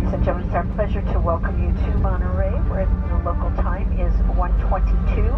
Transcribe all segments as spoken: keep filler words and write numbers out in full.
Ladies and gentlemen, it's our pleasure to welcome you to Monterey, where the local time is one twenty-two.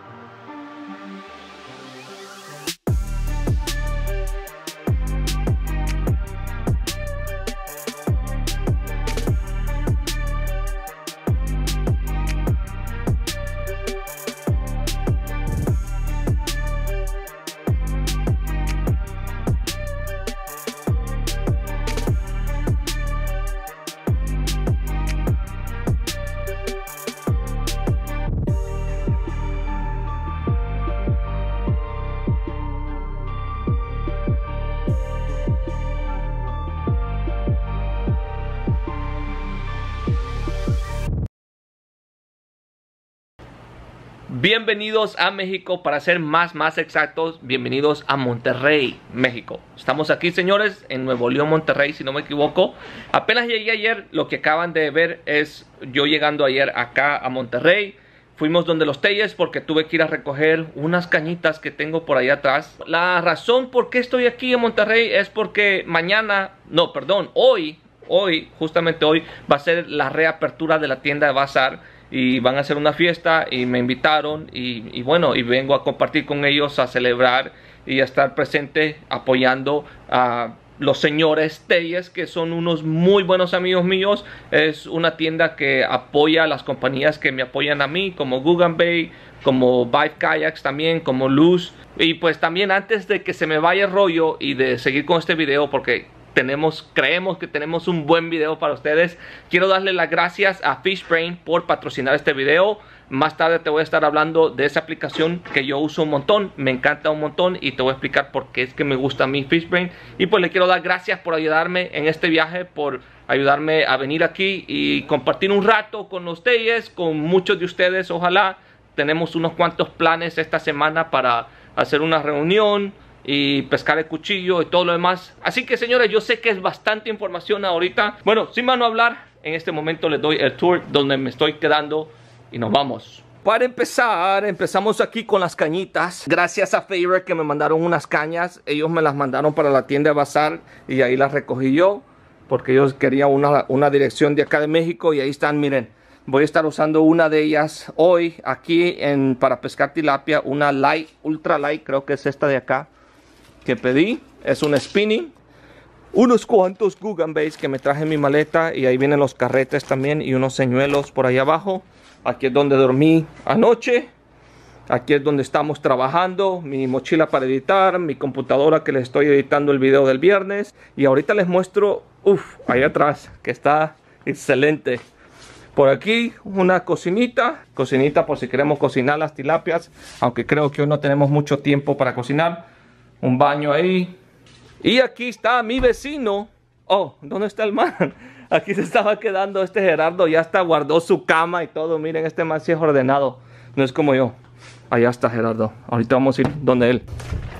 Bienvenidos a México, para ser más, más exactos, bienvenidos a Monterrey, México. Estamos aquí, señores, en Nuevo León, Monterrey, si no me equivoco. Apenas llegué ayer, lo que acaban de ver es yo llegando ayer acá a Monterrey. Fuimos donde los Telles porque tuve que ir a recoger unas cañitas que tengo por allá atrás. La razón por qué estoy aquí en Monterrey es porque mañana, no, perdón, hoy, hoy, justamente hoy, va a ser la reapertura de la tienda de Bazar. Y van a hacer una fiesta y me invitaron y, y bueno, y vengo a compartir con ellos, a celebrar y a estar presente apoyando a los señores Telles, que son unos muy buenos amigos míos. Es una tienda que apoya a las compañías que me apoyan a mí, como Googan Bay, como Vive Kayaks también, como Luz. Y pues también, antes de que se me vaya el rollo y de seguir con este video, porque tenemos, creemos que tenemos un buen video para ustedes, quiero darle las gracias a FishBrain por patrocinar este video. Más tarde te voy a estar hablando de esa aplicación que yo uso un montón, me encanta un montón, y te voy a explicar por qué es que me gusta a mí FishBrain. Y pues le quiero dar gracias por ayudarme en este viaje, por ayudarme a venir aquí y compartir un rato con ustedes, con muchos de ustedes. Ojalá. Tenemos unos cuantos planes esta semana para hacer una reunión y pescar el cuchillo y todo lo demás. Así que, señores, yo sé que es bastante información ahorita. Bueno, sin más no hablar, en este momento les doy el tour donde me estoy quedando y nos vamos. Para empezar, empezamos aquí con las cañitas. Gracias a Favor que me mandaron unas cañas. Ellos me las mandaron para la tienda de Bazar y ahí las recogí yo, porque ellos querían una, una dirección de acá de México. Y ahí están, miren. Voy a estar usando una de ellas hoy aquí en, para pescar tilapia. Una light, ultra light, creo que es esta de acá que pedí. Es un spinning. Unos cuantos Googan Bays que me traje en mi maleta. Y ahí vienen los carretes también y unos señuelos por ahí abajo. Aquí es donde dormí anoche. Aquí es donde estamos trabajando. Mi mochila para editar. Mi computadora que les estoy editando el video del viernes. Y ahorita les muestro, uff, ahí atrás, que está excelente. Por aquí una cocinita, cocinita por si queremos cocinar las tilapias, aunque creo que hoy no tenemos mucho tiempo para cocinar. Un baño ahí. Y aquí está mi vecino. Oh, ¿dónde está el man? Aquí se estaba quedando este Gerardo, ya hasta guardó su cama y todo. Miren, este man sí es ordenado, no es como yo. Allá está Gerardo, ahorita vamos a ir donde él.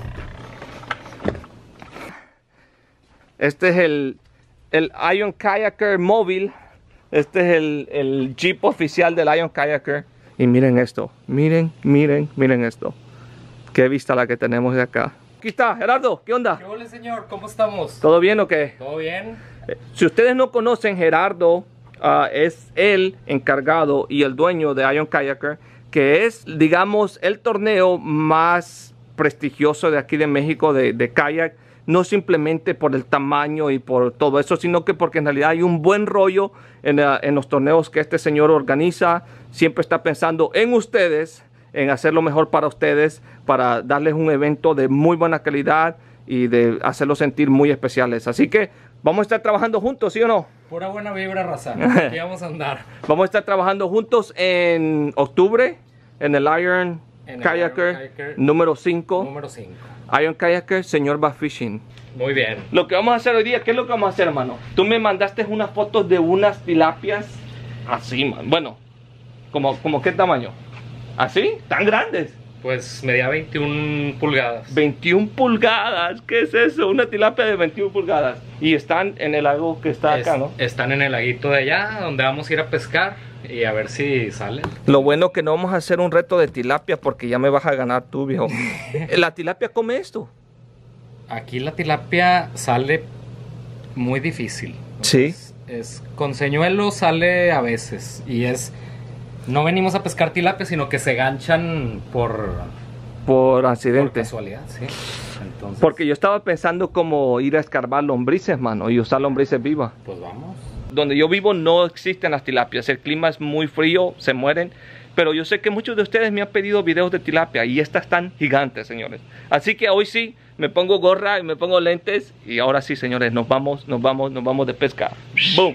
Este es el, el Ion Kayaker móvil. Este es el, el Jeep oficial del Ion Kayaker. Y miren esto. Miren, miren, miren esto. Qué vista la que tenemos de acá. Aquí está, Gerardo. ¿Qué onda? ¿Qué hola, señor? ¿Cómo estamos? ¿Todo bien o qué? ¿Todo bien? Eh, si ustedes no conocen, Gerardo uh, es el encargado y el dueño de Ion Kayaker, que es, digamos, el torneo más prestigioso de aquí de México de, de kayak. No simplemente por el tamaño y por todo eso, sino que porque en realidad hay un buen rollo en, uh, en los torneos que este señor organiza. Siempre está pensando en ustedes, en hacer lo mejor para ustedes, para darles un evento de muy buena calidad y de hacerlos sentir muy especiales. Así que vamos a estar trabajando juntos, ¿sí o no? Pura buena vibra, raza. Aquí vamos a andar. Vamos a estar trabajando juntos en octubre en el Ion Kayaker número cinco. Número cinco. Ion Kayaker, señor Bass Fishing. Muy bien. Lo que vamos a hacer hoy día, ¿qué es lo que vamos a hacer, hermano? Tú me mandaste unas fotos de unas tilapias así, man. Bueno, ¿como, como qué tamaño? ¿Así? ¿Tan grandes? Pues medía veintiuna pulgadas. veintiuna pulgadas, ¿qué es eso? Una tilapia de veintiuna pulgadas. Y están en el lago que está Es, acá, ¿no? Están en el laguito de allá, donde vamos a ir a pescar y a ver si salen. Lo bueno que no vamos a hacer un reto de tilapia porque ya me vas a ganar tú, viejo. ¿La tilapia come esto? Aquí la tilapia sale muy difícil. Sí. Es con señuelo sale a veces. Y es... No venimos a pescar tilapia, sino que se ganchan por... Por Por accidente. casualidad, sí. Entonces, Porque yo estaba pensando como ir a escarbar lombrices, mano, y usar lombrices vivas. pues vamos. Donde yo vivo no existen las tilapias, el clima es muy frío, se mueren. Pero yo sé que muchos de ustedes me han pedido videos de tilapia y estas están gigantes, señores. Así que hoy sí, me pongo gorra y me pongo lentes y ahora sí, señores, nos vamos, nos vamos, nos vamos de pesca. ¡Boom!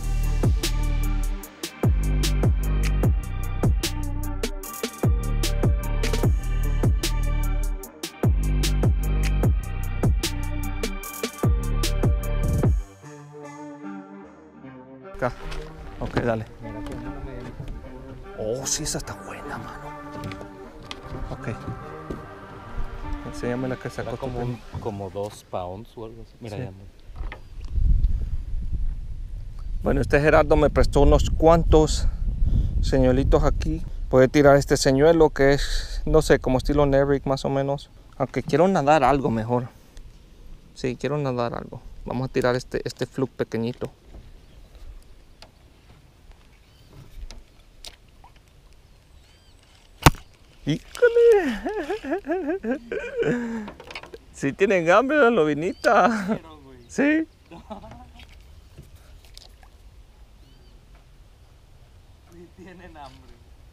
Acá. Ok, dale. Oh, sí, esa está buena, mano. Ok. Enséñame la que sacó. Era como, un- como dos pounds o algo así. Mira, Sí. ya no. Bueno, este Gerardo me prestó unos cuantos señuelitos aquí. Puede tirar este señuelo que es, no sé, como estilo Nevrick más o menos. Aunque quiero nadar algo mejor. Sí, quiero nadar algo. Vamos a tirar este, este fluke pequeñito. ¡Híjole! Sí tienen hambre la lobinita. Sí. Tienen hambre.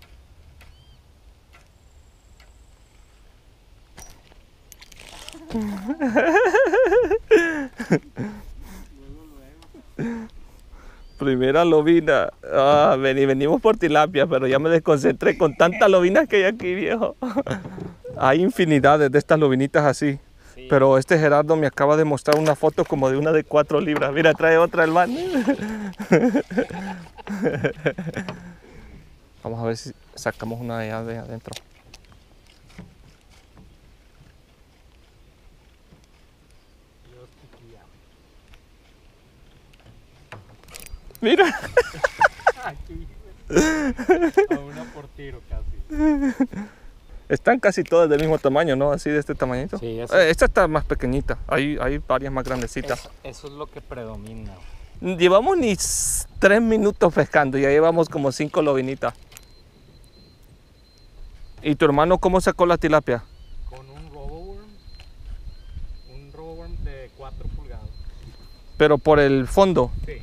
Primera lobina. Ah, vení, venimos por tilapia, pero ya me desconcentré con tantas lobinas que hay aquí, viejo. Hay infinidades de estas lobinitas así. Sí. Pero este Gerardo me acaba de mostrar una foto como de una de cuatro libras. Mira, trae otra el man. Vamos a ver si sacamos una de allá de adentro. Mira. Aquí. A una por tiro casi. Están casi todas del mismo tamaño, ¿no? Así de este tamañito. Sí, eso- Eh, esta está más pequeñita. Hay, hay varias más grandecitas. Eso, eso es lo que predomina. Llevamos ni s- tres minutos pescando, ya llevamos como cinco lobinitas. ¿Y tu hermano cómo sacó la tilapia? Con un roboworm. Un roboworm de cuatro pulgadas. Pero por el fondo. Sí.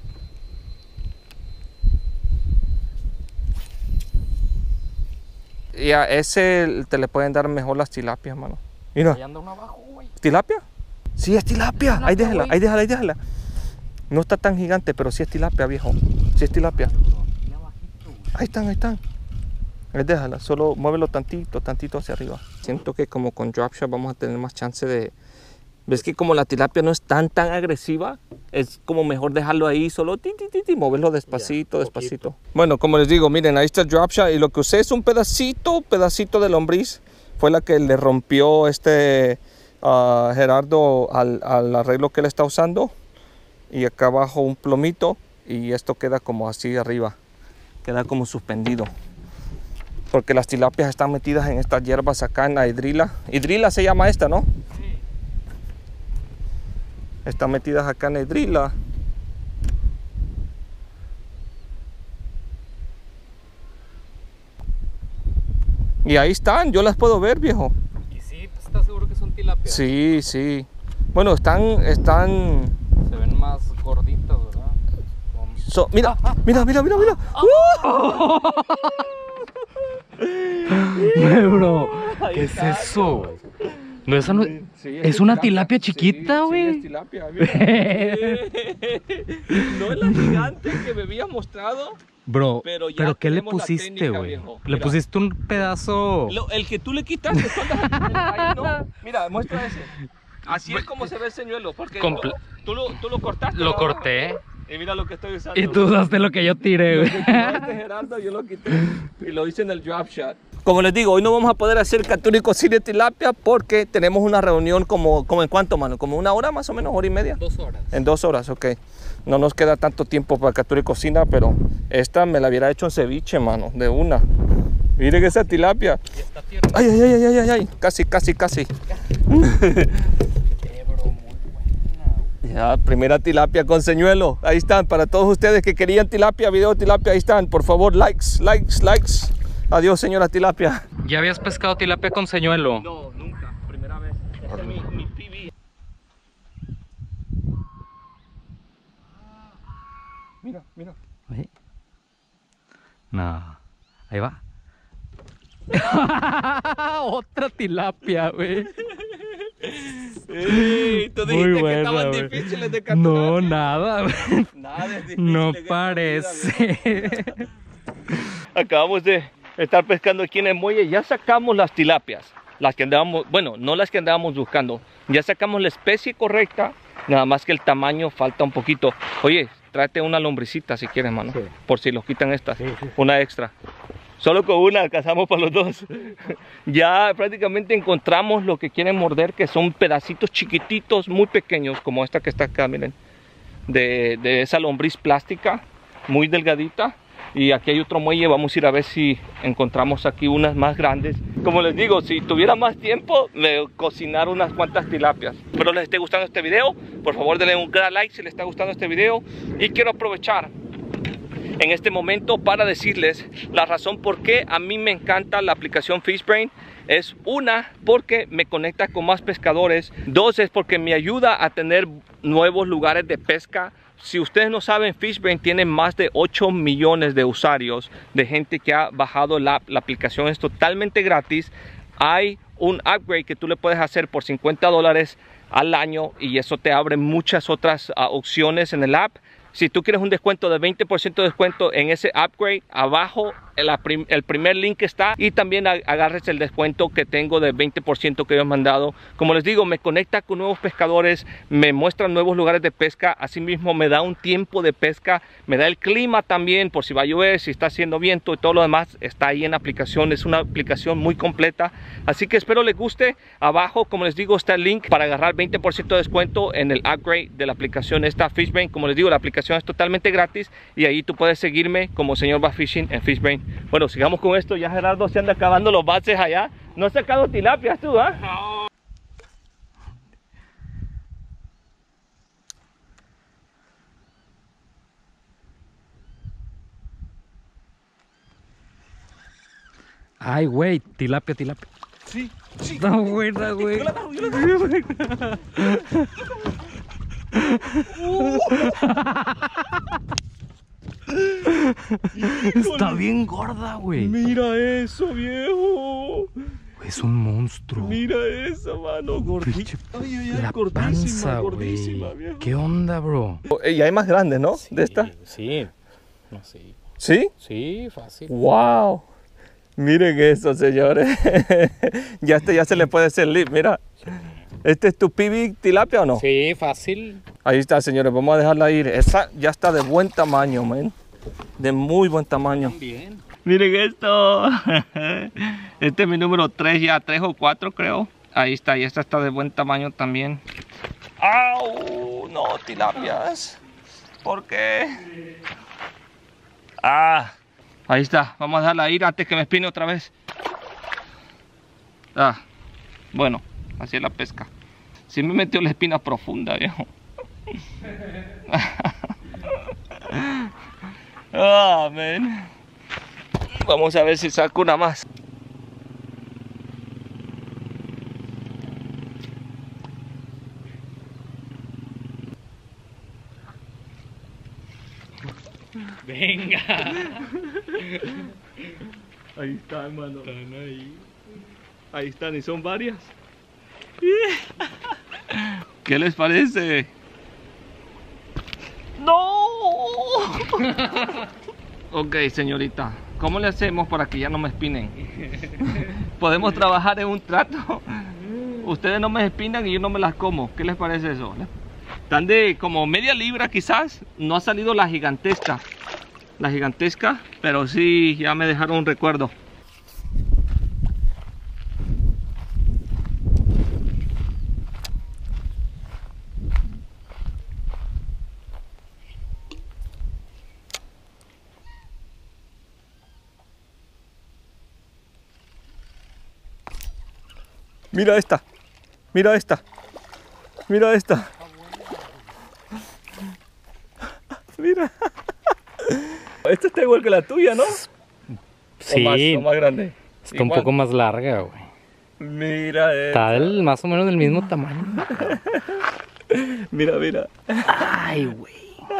Y a ese te le pueden dar mejor las tilapias, mano. Mira, Ahí anda uno abajo, güey. ¿tilapia? Sí, es tilapia. tilapia, Ahí déjala, güey. ahí déjala, ahí déjala. No está tan gigante, pero sí es tilapia, viejo. Sí es tilapia. Aquí abajito, güey. Ahí están, ahí están. Ahí déjala, solo muévelo tantito, tantito hacia arriba. Siento que como con drop shot vamos a tener más chance de... ¿Ves que como la tilapia no es tan tan agresiva? Es como mejor dejarlo ahí, solo ti, ti, ti, ti, moverlo despacito, Ya, despacito. Bueno, como les digo, miren, ahí está el drop shot y lo que usé es un pedacito, pedacito de lombriz. Fue la que le rompió este uh, Gerardo al, al arreglo que él está usando. Y acá abajo un plomito y esto queda como así arriba. Queda como suspendido. Porque las tilapias están metidas en estas hierbas acá en la hidrila. Hidrila se llama esta, ¿no? Sí. Están metidas acá en la hidrila. Y ahí están, yo las puedo ver, viejo. Y sí, pues, ¿estás seguro que son tilapias? Sí, sí. Bueno, están, están... Se ven más gorditas, ¿verdad? Con- so- mira, mira, mira, mira, mira. Bro, Ahí ¿qué es está, eso, güey? No, esa no Sí, es una tilapia chiquita, Sí, güey. sí, es tilapia, mira. No es la gigante que me habías mostrado. Bro, Pero pero, ya ¿qué le tenemos la pusiste, técnica, güey? viejo. Le Mira. pusiste un pedazo. Lo- el que tú le quitaste. Ahí no. Mira, muestra ese. Así es como se ve el señuelo. Porque Comple- tú, tú lo, tú lo cortaste. Lo ¿no? corté. Y mira lo que estoy usando. Y tú usaste lo que yo tiré, Lo güey. que tiró este Gerardo, yo lo quité y lo hice en el drop shot. Como les digo, hoy no vamos a poder hacer captura y cocina de tilapia porque tenemos una reunión como, como en cuánto, mano, como una hora más o menos, hora y media. Dos horas. En dos horas, ok. No nos queda tanto tiempo para captura y cocina, pero esta me la hubiera hecho en ceviche, mano, de una. Miren esa tilapia. Y está tierna. Ay, ay, ay, ay, ay, ay. Casi, casi, casi. Eh, bro, muy buena. Ya, primera tilapia con señuelo. Ahí están, para todos ustedes que querían tilapia, video de tilapia, ahí están. Por favor, likes, likes, likes. Adiós, señora tilapia. ¿Ya habías pescado tilapia con señuelo? No, nunca. Primera vez. Ese es mi, mi P B. Mira, mira. ¿Eh? No. Ahí va. Otra tilapia, güey. Ey, tú dijiste Muy buena, que estaban güey. difíciles de capturar. No, nada, güey. Nada es difícil. No en esta parece. vida, güey. Acabamos de estar pescando aquí en el muelle. Ya sacamos las tilapias. Las que andábamos, bueno, no las que andábamos buscando. Ya sacamos la especie correcta. Nada más que el tamaño falta un poquito. Oye, tráete una lombricita si quieres, mano. Sí. Por si los quitan estas. Sí, sí. Una extra. Solo con una alcanzamos para los dos. Ya prácticamente encontramos lo que quieren morder, que son pedacitos chiquititos, muy pequeños, como esta que está acá, miren. De, de esa lombriz plástica, muy delgadita. Y aquí hay otro muelle, vamos a ir a ver si encontramos aquí unas más grandes. Como les digo, si tuviera más tiempo, de cocinar unas cuantas tilapias. Espero les esté gustando este video. Por favor, denle un gran like si les está gustando este video. Y quiero aprovechar en este momento para decirles la razón por qué a mí me encanta la aplicación FishBrain. Es una, porque me conecta con más pescadores. Dos, es porque me ayuda a tener nuevos lugares de pesca. Si ustedes no saben, FishBrain tiene más de ocho millones de usuarios, de gente que ha bajado la, la aplicación. Es totalmente gratis. Hay un upgrade que tú le puedes hacer por cincuenta dólares al año y eso te abre muchas otras uh, opciones en el app. Si tú quieres un descuento de veinte por ciento de descuento en ese upgrade, abajo el, el primer link está. Y también agarres el descuento que tengo de veinte por ciento que ellos han mandado. Como les digo, me conecta con nuevos pescadores, me muestra nuevos lugares de pesca. Asimismo me da un tiempo de pesca, me da el clima también, por si va a llover, si está haciendo viento y todo lo demás. Está ahí en la aplicación, es una aplicación muy completa. Así que espero les guste. Abajo, como les digo, está el link para agarrar veinte por ciento de descuento en el upgrade de la aplicación esta FishBrain. Como les digo, la aplicación es totalmente gratis y ahí tú puedes seguirme como señor Bass Fishing en FishBrain. Bueno, sigamos con esto. Ya Gerardo se anda acabando los bases allá. No has sacado tilapias tú, ¿ah? ¿eh? No. Ay, güey, tilapia, tilapia. Sí, sí. Está buena, güey. Yo la agarro, yo la agarro. Uh. Está bien gorda, güey. Mira eso, viejo. Es un monstruo. Mira eso, mano. Gordita. Ay, ay, ay, la gordísima, panza, gordísima, güey. viejo. ¿Qué onda, bro? Y hay más grandes, ¿no? Sí, de esta. Sí. No, sí. ¿Sí? Sí, fácil. Wow. Miren eso, señores. Ya este ya se le puede hacer lip, mira. ¿Este es tu P B tilapia o no? Sí, fácil. Ahí está, señores. Vamos a dejarla ir. Esa ya está de buen tamaño, man. De muy buen tamaño. Bien. Miren esto. Este es mi número tres ya, tres o cuatro creo. Ahí está, y esta está de buen tamaño también. ¡Au! No, tilapias. ¿Por qué? Ah, ahí está. Vamos a dejarla ir antes que me espine otra vez. Ah, bueno, así es la pesca. Sí me metió la espina profunda, viejo. Ah, man. Vamos a ver si saco una más. Venga. Ahí está, hermano. Están ahí. Ahí están, y son varias. ¿Qué les parece? ¡No! Ok, señorita. ¿Cómo le hacemos para que ya no me espinen? ¿Podemos trabajar en un trato? Ustedes no me espinan y yo no me las como. ¿Qué les parece eso? Están de como media libra quizás. No ha salido la gigantesca. La gigantesca, pero sí ya me dejaron un recuerdo. Mira esta, mira esta, mira esta. Mira. Esta está igual que la tuya, ¿no? Sí. O más, o más grande. Está un Igual. poco más larga, güey. Mira Está del- más o menos del mismo tamaño. Mira, mira. Ay, güey.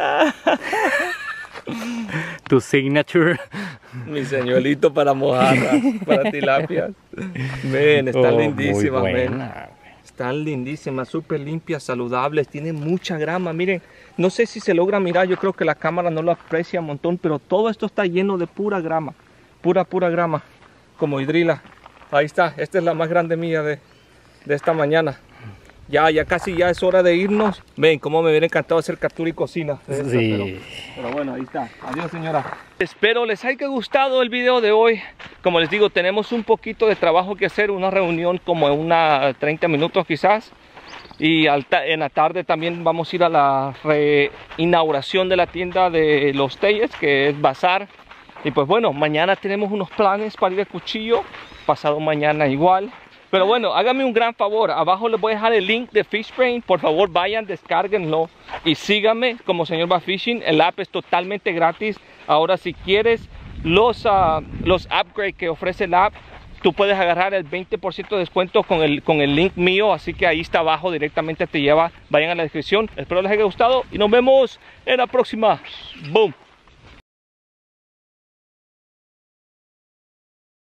Tu signature. Mi señuelito para mojarras, para tilapias. Ven, están Oh, lindísimas, muy ven. buena, güey. Están lindísimas, súper limpias, saludables, tienen mucha grama, miren. No sé si se logra mirar, yo creo que la cámara no lo aprecia un montón, pero todo esto está lleno de pura grama. Pura, pura grama, como hidrila. Ahí está, esta es la más grande mía de, de esta mañana. Ya, ya casi ya es hora de irnos. Ven, cómo me hubiera encantado hacer captura y cocina. de esto, Sí. Pero, pero bueno, ahí está. Adiós, señora. Espero les haya gustado el video de hoy. Como les digo, tenemos un poquito de trabajo que hacer. Una reunión como en una treinta minutos quizás. Y al ta- en la tarde también vamos a ir a la reinauguración de la tienda de los Telles, que es Bazar. Y pues bueno, mañana tenemos unos planes para ir al Cuchillo. Pasado mañana igual. Pero bueno, háganme un gran favor, abajo les voy a dejar el link de FishBrain, por favor vayan, descárguenlo y síganme como Señor Va Fishing. El app es totalmente gratis. Ahora si quieres los, uh, los upgrades que ofrece el app, tú puedes agarrar el veinte por ciento de descuento con el, con el link mío, así que ahí está abajo, directamente te lleva. Vayan a la descripción, espero les haya gustado y nos vemos en la próxima. Boom.